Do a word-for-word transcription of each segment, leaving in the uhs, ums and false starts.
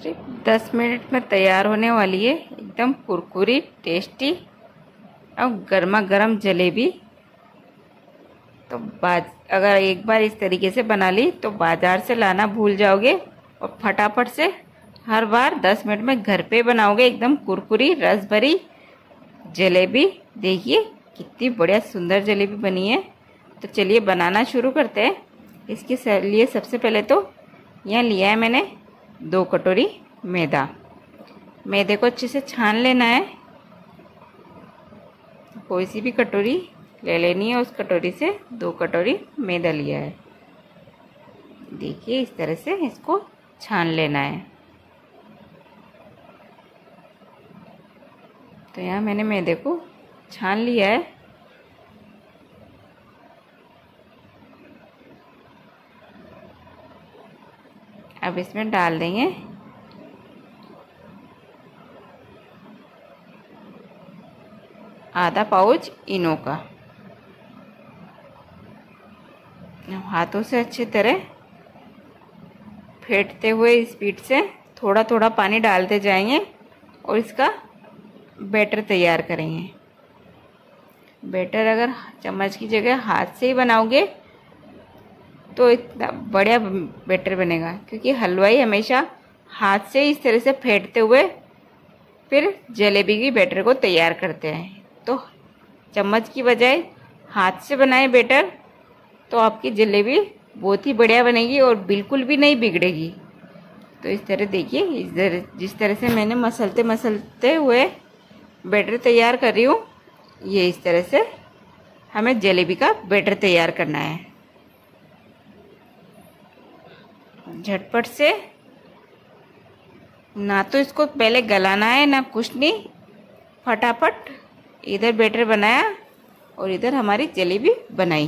सिर्फ दस मिनट में तैयार होने वाली है एकदम कुरकुरी टेस्टी और गर्मा गर्म जलेबी। तो बाज अगर एक बार इस तरीके से बना ली तो बाज़ार से लाना भूल जाओगे और फटाफट से हर बार दस मिनट में घर पे बनाओगे एकदम कुरकुरी रस भरी जलेबी। देखिए कितनी बढ़िया सुंदर जलेबी बनी है। तो चलिए बनाना शुरू करते हैं। इसके लिए सबसे पहले तो यहाँ लिया है मैंने दो कटोरी मैदा। मैदे को अच्छे से छान लेना है। कोई सी भी कटोरी ले लेनी है, उस कटोरी से दो कटोरी मैदा लिया है। देखिए इस तरह से इसको छान लेना है। तो यहाँ मैंने मैदे को छान लिया है। अब इसमें डाल देंगे आधा पाउच इनो का। हाथों से अच्छी तरह फेंटते हुए स्पीड से थोड़ा थोड़ा पानी डालते जाएंगे और इसका बैटर तैयार करेंगे। बैटर अगर चम्मच की जगह हाथ से ही बनाओगे तो इतना बढ़िया बैटर बनेगा, क्योंकि हलवाई हमेशा हाथ से इस तरह से फेंटते हुए फिर जलेबी की बैटर को तैयार करते हैं। तो चम्मच की बजाय हाथ से बनाए बैटर तो आपकी जलेबी बहुत ही बढ़िया बनेगी और बिल्कुल भी नहीं बिगड़ेगी। तो इस तरह देखिए, इस तरह जिस तरह से मैंने मसलते मसलते हुए बैटर तैयार कर रही हूँ, ये इस तरह से हमें जलेबी का बैटर तैयार करना है। झटपट से, ना तो इसको पहले गलाना है ना कुछ नहीं, फटाफट इधर बैटर बनाया और इधर हमारी जलेबी बनाई।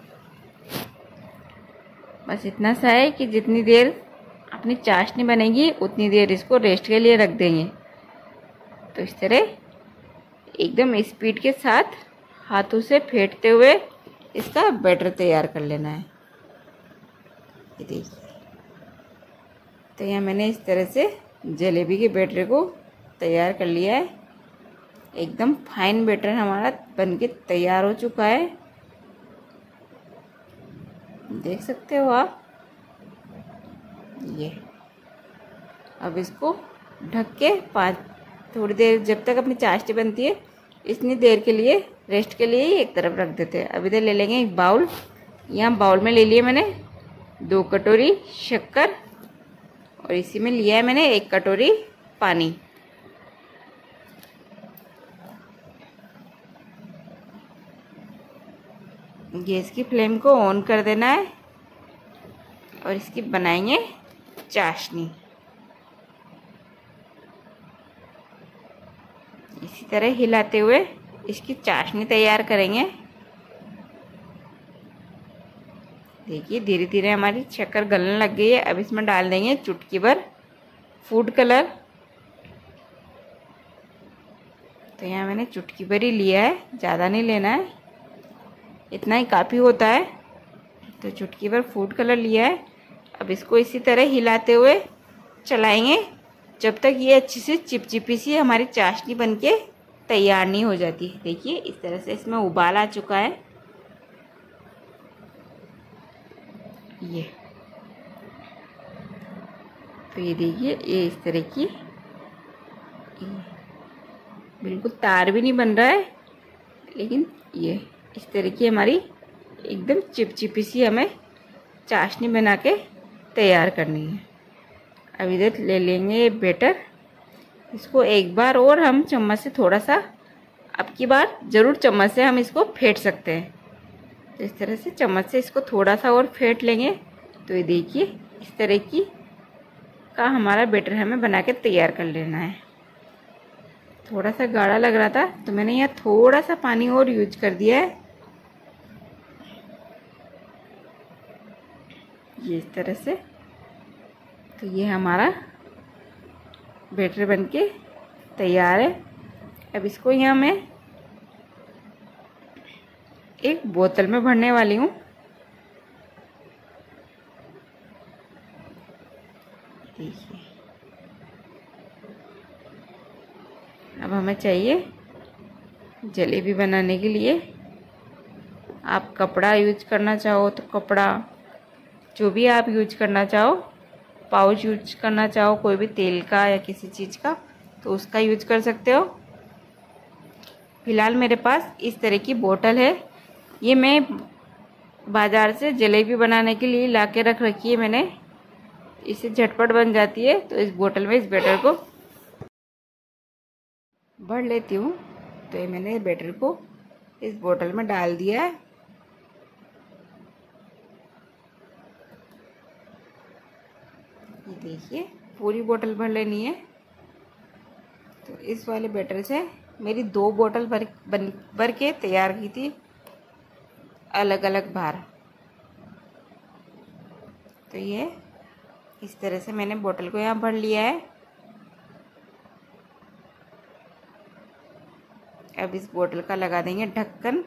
बस इतना सा है कि जितनी देर अपनी चाशनी बनेगी उतनी देर इसको रेस्ट के लिए रख देंगे। तो इस तरह एकदम स्पीड के साथ हाथों से फेंटते हुए इसका बैटर तैयार कर लेना है। ये देखिए, तो यहाँ मैंने इस तरह से जलेबी के बैटर को तैयार कर लिया है। एकदम फाइन बैटर हमारा बनके तैयार हो चुका है, देख सकते हो आप। ये अब इसको ढक के पाँच थोड़ी देर, जब तक अपनी चाशनी बनती है इतनी देर के लिए रेस्ट के लिए ही एक तरफ रख देते हैं। अब इधर ले लेंगे एक बाउल। यहाँ बाउल में ले लिए मैंने दो कटोरी शक्कर और इसी में लिया है मैंने एक कटोरी पानी। गैस की फ्लेम को ऑन कर देना है और इसकी बनाएंगे चाशनी। इसी तरह हिलाते हुए इसकी चाशनी तैयार करेंगे। देखिए धीरे धीरे हमारी शक्कर गलने लग गई है। अब इसमें डाल देंगे चुटकी भर फूड कलर। तो यहाँ मैंने चुटकी भर ही लिया है, ज़्यादा नहीं लेना है, इतना ही काफ़ी होता है। तो चुटकी भर फूड कलर लिया है। अब इसको इसी तरह हिलाते हुए चलाएंगे जब तक ये अच्छी से चिपचिपी सी हमारी चाशनी बनके तैयार नहीं हो जाती। देखिए इस तरह से इसमें उबाल आ चुका है। ये तो ये देखिए, ये इस तरह की बिल्कुल तार भी नहीं बन रहा है, लेकिन ये इस तरह की हमारी एकदम चिपचिपी सी हमें चाशनी बना के तैयार करनी है। अब इधर ले लेंगे ये बैटर। इसको एक बार और हम चम्मच से थोड़ा सा, अब की बार ज़रूर चम्मच से हम इसको फेंट सकते हैं। तो इस तरह से चम्मच से इसको थोड़ा सा और फेंट लेंगे। तो ये देखिए इस तरह की का हमारा बैटर हमें बना के तैयार कर लेना है। थोड़ा सा गाढ़ा लग रहा था तो मैंने यहाँ थोड़ा सा पानी और यूज कर दिया है। ये इस तरह से। तो ये हमारा बैटर बनके तैयार है। अब इसको यहाँ मैं एक बोतल में भरने वाली हूँ। देखिए अब हमें चाहिए जलेबी बनाने के लिए, आप कपड़ा यूज करना चाहो तो कपड़ा, जो भी आप यूज करना चाहो, पाउच यूज करना चाहो कोई भी तेल का या किसी चीज़ का, तो उसका यूज कर सकते हो। फिलहाल मेरे पास इस तरह की बोतल है, ये मैं बाज़ार से जलेबी बनाने के लिए ला के रख रखी है मैंने, इससे झटपट बन जाती है। तो इस बोतल में इस बैटर को भर लेती हूँ। तो ये मैंने बैटर को इस बोतल में डाल दिया है। ये देखिए पूरी बोतल भर लेनी है। तो इस वाले बैटर से मेरी दो बोतल भर बन भर के तैयार की थी, अलग अलग बार। तो ये इस तरह से मैंने बोतल को यहाँ भर लिया है। अब इस बोतल का लगा देंगे ढक्कन।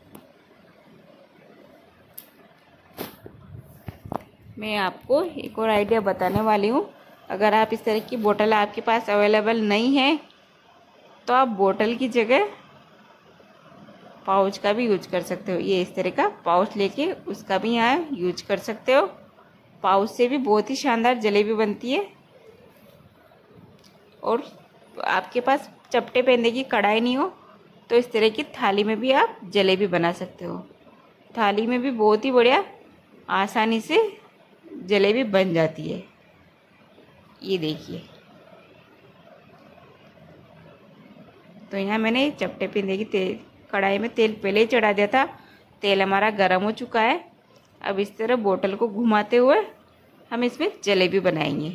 मैं आपको एक और आइडिया बताने वाली हूँ। अगर आप इस तरह की बोतल आपके पास अवेलेबल नहीं है तो आप बोतल की जगह पाउच का भी यूज कर सकते हो। ये इस तरह का पाउच लेके उसका भी यहाँ यूज कर सकते हो। पाउच से भी बहुत ही शानदार जलेबी बनती है। और आपके पास चपटे पेंदे की कढ़ाई नहीं हो तो इस तरह की थाली में भी आप जलेबी बना सकते हो। थाली में भी बहुत ही बढ़िया आसानी से जलेबी बन जाती है। ये देखिए, तो यहाँ मैंने चपटे पेंदे की तेल कढ़ाई में तेल पहले ही चढ़ा दिया था। तेल हमारा गर्म हो चुका है। अब इस तरह बोतल को घुमाते हुए हम इसमें जलेबी बनाएंगे।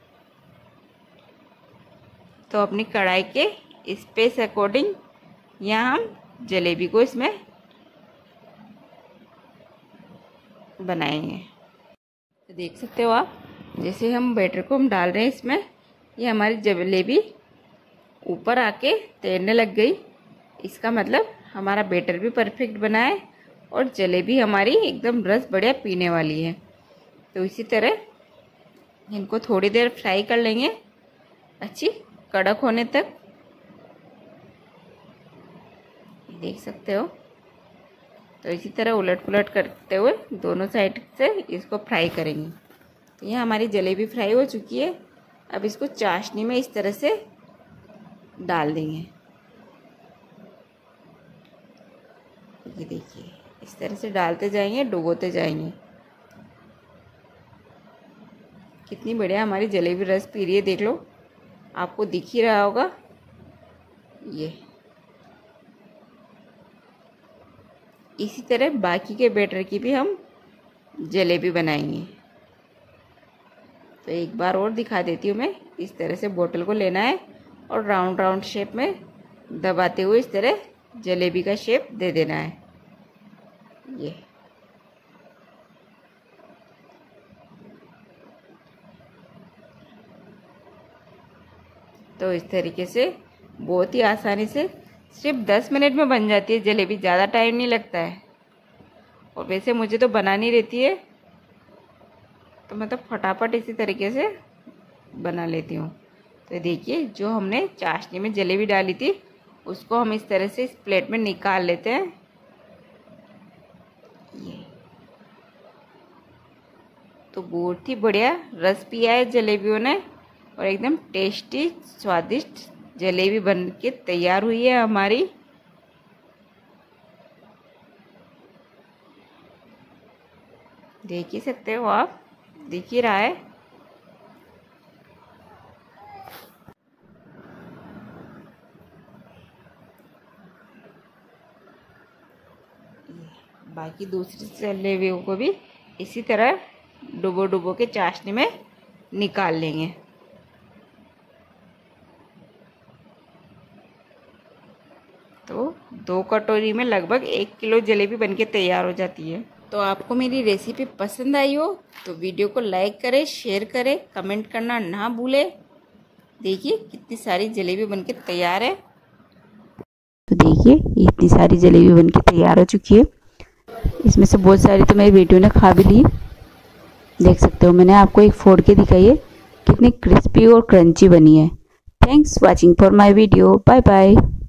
तो अपनी कढ़ाई के स्पेस अकॉर्डिंग यहाँ हम जलेबी को इसमें बनाएंगे। तो देख सकते हो आप, जैसे हम बैटर को हम डाल रहे हैं इसमें, ये हमारी जलेबी ऊपर आके तैरने लग गई। इसका मतलब हमारा बैटर भी परफेक्ट बना है और जलेबी हमारी एकदम रस बढ़िया पीने वाली है। तो इसी तरह इनको थोड़ी देर फ्राई कर लेंगे, अच्छी कड़क होने तक। देख सकते हो। तो इसी तरह उलट पुलट करते हुए दोनों साइड से इसको फ्राई करेंगे। तो ये हमारी जलेबी फ्राई हो चुकी है। अब इसको चाशनी में इस तरह से डाल देंगे। ये देखिए, इस तरह से डालते जाएंगे, डुबोते जाएंगे। कितनी बढ़िया हमारी जलेबी रस पी रही है, देख लो, आपको दिख ही रहा होगा। ये इसी तरह बाकी के बैटर की भी हम जलेबी बनाएंगे। तो एक बार और दिखा देती हूँ मैं। इस तरह से बोतल को लेना है और राउंड राउंड शेप में दबाते हुए इस तरह जलेबी का शेप दे देना है। ये तो इस तरीके से बहुत ही आसानी से सिर्फ दस मिनट में बन जाती है जलेबी, ज़्यादा टाइम नहीं लगता है। और वैसे मुझे तो बनानी रहती है तो मैं तो फटाफट इसी तरीके से बना लेती हूँ। तो देखिए, जो हमने चाशनी में जलेबी डाली थी उसको हम इस तरह से इस प्लेट में निकाल लेते हैं। ये तो बहुत ही बढ़िया रस पिया है जलेबियों ने और एकदम टेस्टी स्वादिष्ट जलेबी बन के तैयार हुई है हमारी। देख ही सकते हो आप, दिख ही रहा है। बाकी दूसरी जलेबियों को भी इसी तरह डुबो डुबो के चाशनी में निकाल लेंगे। तो दो कटोरी में लगभग एक किलो जलेबी बनके तैयार हो जाती है। तो आपको मेरी रेसिपी पसंद आई हो तो वीडियो को लाइक करें, शेयर करें, कमेंट करना ना भूलें। देखिए कितनी सारी जलेबी बनके तैयार है। तो देखिए इतनी सारी जलेबी बनके तैयार हो चुकी है। इसमें से बहुत सारी तो मेरी बेटियों ने खा भी ली। देख सकते हो, मैंने आपको एक फोड़ के दिखाई है कितनी क्रिस्पी और क्रंची बनी है। Thanks watching for my video. Bye bye.